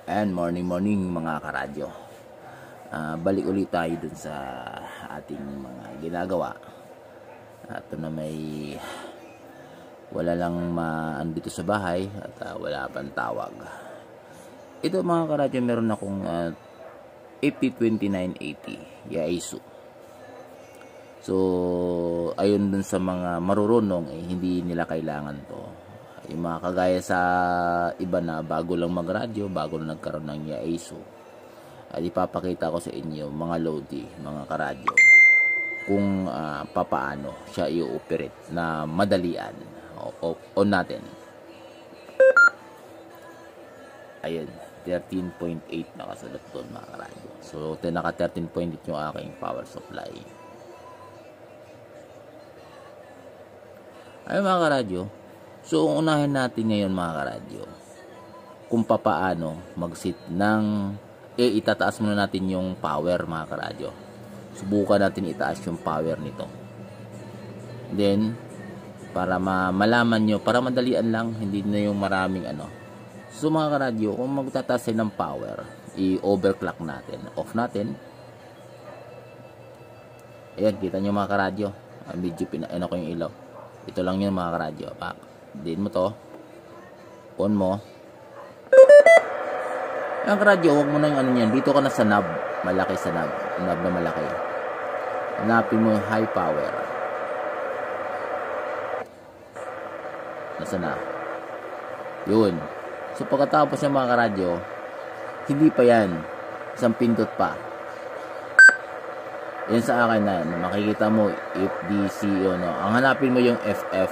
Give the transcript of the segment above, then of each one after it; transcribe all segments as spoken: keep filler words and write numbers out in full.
And morning morning mga karadyo. Uh, balik ulit tayo dun sa ating mga ginagawa. At na may wala lang maandito sa bahay at uh, wala pang tawag. Ito mga karadyo, meron akong uh, F T twenty-nine eighty yaesu. So ayun dun sa mga marurunong, eh, hindi nila kailangan to. Yung mga kagaya sa iba na bago lang magradyo, bago lang nagkaroon ng yaesu, ay ipapakita ko sa inyo mga lodi, mga karadyo, kung uh, papaano siya i-operate na madalian. O, on natin. Ayun, thirteen point eight nakasalat doon mga karadyo. So naka thirteen point eight yung aking power supply. Ayun mga karadyo. So, unahin natin ngayon mga karadyo kung papaano mag-set ng, eh, itataas muna natin yung power mga karadyo. Subukan natin itaas yung power nito. Then, para ma malaman nyo, para madalian lang, hindi na yung maraming ano. So mga karadyo, kung magtataas ng power, i-overclock natin. Off natin. Ayan, kita nyo mga karadyo. Medyo pinaano ko yung ilaw. Ito lang yun mga karadyo. Pak. Din mo to, on mo. Ang radyo, huwag mo na yung ano yan. Dito ka na sa knob, malaki sa knob, knob na malaki. Hanapin mo yung high power. Nasa na? Yun. So pagkatapos ng mga karadyo, hindi pa yan, isang pindot pa. Yan sa akin na, makikita mo F D C o no. Ang hanapin mo yung F F,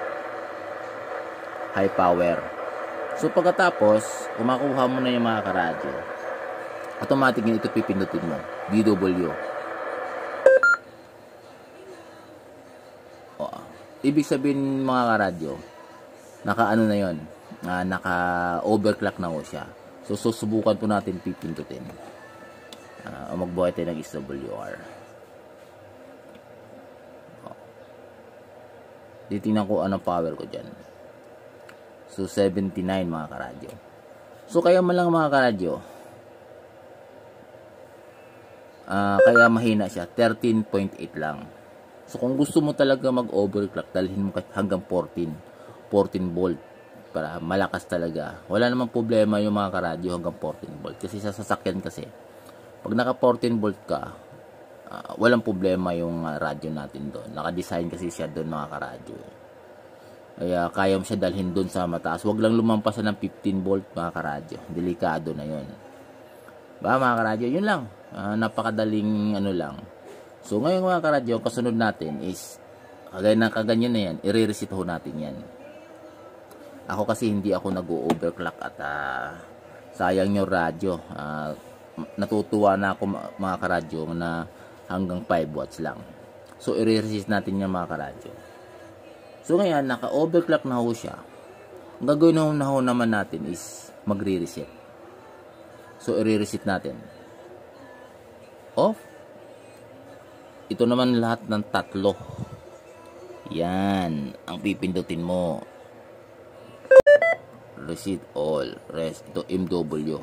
high power. So pagkatapos, kumakuha mo na yung mga karadyo, automatic yun, ito pipindutin mo, D W. O, ibig sabihin mga karadyo, naka ano na yun, uh, naka overclock na ko siya. So susubukan po natin pipindutin. Uh, o magbuhay tayo ng S W R. Titingnan ko anong power ko dyan. So, seventy-nine mga karadyo. So, kaya man lang mga karadyo, uh, kaya mahina siya, thirteen point eight lang. So, kung gusto mo talaga mag-overclock, dalhin mo hanggang fourteen, fourteen volt para malakas talaga. Wala namang problema yung mga karadyo hanggang fourteen volt. Kasi sa sasakyan kasi, pag naka fourteen volt ka, uh, walang problema yung uh, radyo natin doon. Naka-design kasi siya doon mga karadyo. Kaya kaya mo siya dalhin doon sa mataas. Huwag lang lumampasan ng fifteen volt mga karadyo. Delikado na yun. Ba mga karadyo, yun lang. Uh, napakadaling ano lang. So ngayon mga karadyo, kasunod natin is, kagaya ng kaganyan na yan, i-reset ho natin yan. Ako kasi hindi ako nag-overclock at uh, sayang yung radyo. Uh, natutuwa na ako mga karadyo na hanggang five watts lang. So i-reset natin yan mga karadyo. So ngayon, naka-overclock na ho siya. Ang gagawin na ho naman natin is magre-reset. So, i-reset natin. Off. Ito naman lahat ng tatlo. Yan. Ang pipindutin mo. Reset all. Rest. Ito M W.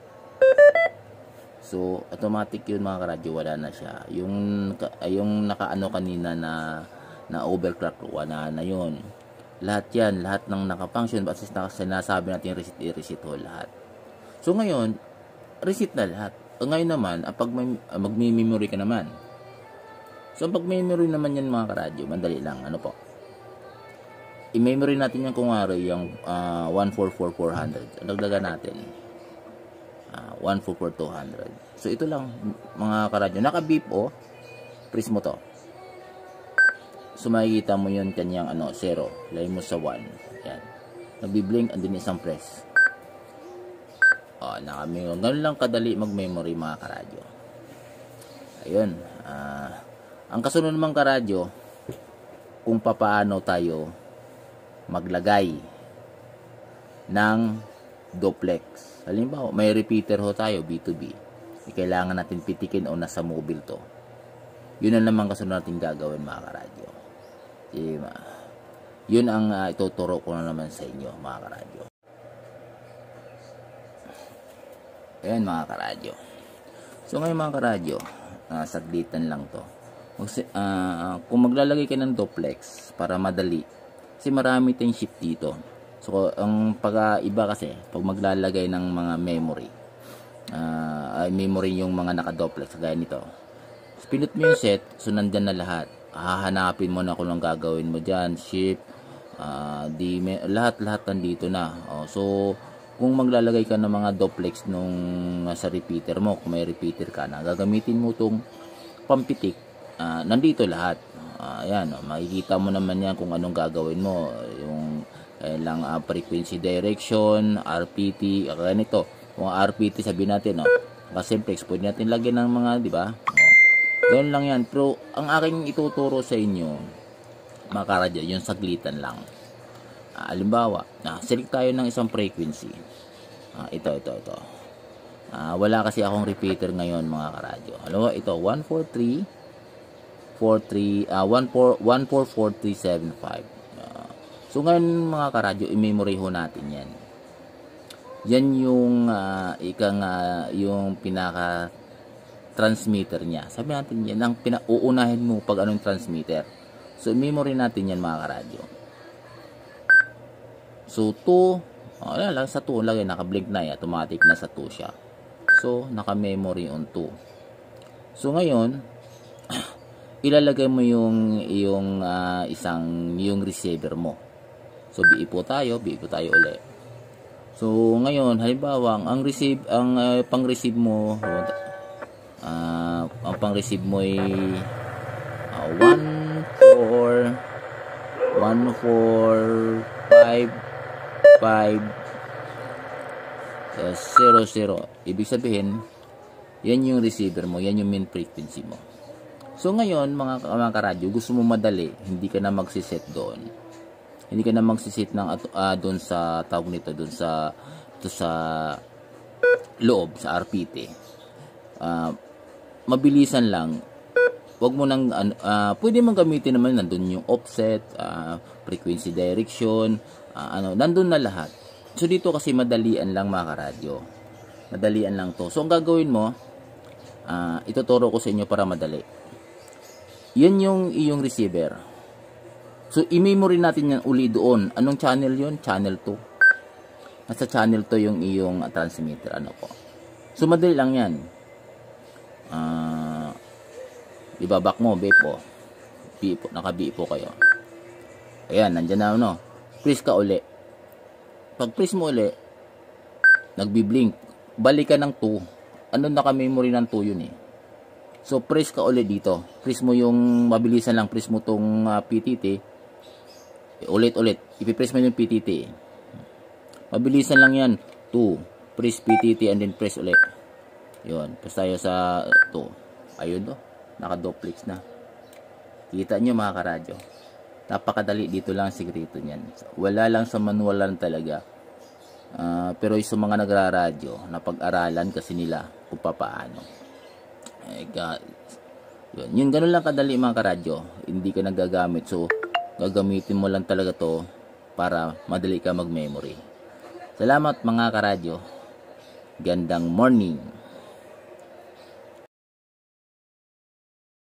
So, automatic yun mga karadyo. Wala na siya. Yung, yung naka-ano kanina na na overclock, wala na yun. Lahat yan, lahat ng nakafunction, basis na sinasabi natin reset, i-reset ho lahat. So ngayon, reset na lahat. Ngayon naman, pag may, magmi-memory ka naman. So pag may memory naman yan mga karadyo, mandali lang, ano po. I-memory natin yan kung ari, yung uh, one four four four hundred. Dagdagan natin. Uh, one four four two hundred. So ito lang mga karadyo. Naka-beep o, press mo to. So makikita mo yun kanyang ano, zero. Lay mo sa one. Yan. Nagbi-blink, andun isang press. O, naka-memory. Ganun lang kadali mag-memory mga karadyo. Ayun. Uh, ang kasunod naman karadyo, kung papaano tayo maglagay ng duplex. Halimbawa, may repeater ho tayo, B two B. Kailangan natin pitikin o nasa mobile to. Yun na naman kasunod natin gagawin mga karadyo. Yun ang uh, ituturo ko na naman sa inyo mga karadyo. Ayan mga karadyo. So ngayon mga karadyo, uh, saglitan lang to. Uh, kung maglalagay ka ng duplex para madali, kasi marami tayong shift dito. So ang pag-iba kasi, pag maglalagay ng mga memory, uh, memory yung mga naka-duplex, gaya nito. Pinut mo yung set, so nandyan na lahat. Hahanapin mo na kung anong gagawin mo dyan, shift, uh, di, lahat-lahat nandito na. Oh, so kung maglalagay ka ng mga duplex nung sa repeater mo, kung may repeater ka na, gagamitin mo itong pampitik, uh, nandito lahat. Uh, ayan, oh, makikita mo naman yan kung anong gagawin mo. Yung kailang uh, frequency direction, R P T, kaya nito. Kung R P T sabihin natin, oh, kasi simplex, pwede natin lagyan ng mga, di ba? Oh, doon lang yan. Pero ang aking ituturo sa inyo, mga karadyo, yung saglitan lang. Uh, alimbawa, uh, select tayo ng isang frequency. Uh, ito, ito, ito. Uh, wala kasi akong repeater ngayon mga karadyo. Alam mo, ito, one four three four three, uh, one four four three seven five. Uh, so ngayon mga karadyo, i-memory ho natin yan. Yan yung, uh, ikang, uh, yung pinaka transmitter niya. Sabi natin yan, ang pinauunahin mo pag anong transmitter. So, i-memory natin yan mga karadyo. So, two, oh, lang, sa two, lagay, naka-blink na yan, automatic na sa two siya. So, naka-memory on two. So, ngayon, ilalagay mo yung, yung uh, isang, yung receiver mo. So, B I po tayo, B I po tayo ulit. So, ngayon, halimbawa, ang receive, ang uh, pang-receive mo, uh, ang pang-receive mo ay uh, one four five five zero zero. Ibig sabihin, yan yung receiver mo, yan yung main frequency mo. So ngayon, mga, mga karadyo, gusto mo madali, hindi ka na magsiset doon. Hindi ka na magsiset ng uh, doon sa tawag nito, doon sa to sa loob, sa R P T. Uh, mabilisan lang. Wag mo nang uh, pwede mong gamitin naman nandun yung offset, uh, frequency direction, uh, ano, nandun na lahat. So dito kasi madalian lang mga karadyo. Madalian lang to. So ang gagawin mo, uh, ituturo ko sa inyo para madali. Yan yung iyong receiver. So i-memory natin yan uli doon. Anong channel yon? Channel two. Nasa channel two yung iyong uh, transmitter. Ano po? So madali lang yan. Ah... Uh, ibabak mo, B po. B po, naka-B po kayo. Ayan, nandyan na, no? Press ka uli. Pag press mo uli, nagbi-blink. Balik ka ng two. Ano naka-memory ng two yun eh. So, press ka uli dito. Press mo yung, mabilisan lang, press mo tong uh, P T T. Ulit-ulit. Ipipress mo yung P T T. Mabilisan lang yan. two. Press P T T and then press ulit. Yun. Press tayo sa two. Ayun, no? Naka-duplex na. Kita nyo mga karadyo. Napakadali. Dito lang ang sikreto niyan. Wala lang sa manual lang talaga. Uh, pero yung mga nagraradyo, napag-aralan kasi nila kung paano. Eh, yun. Yun, ganun lang kadali mga karadyo. Hindi ka nagagamit. So, gagamitin mo lang talaga to para madali ka mag-memory. Salamat mga karadyo. Gandang morning.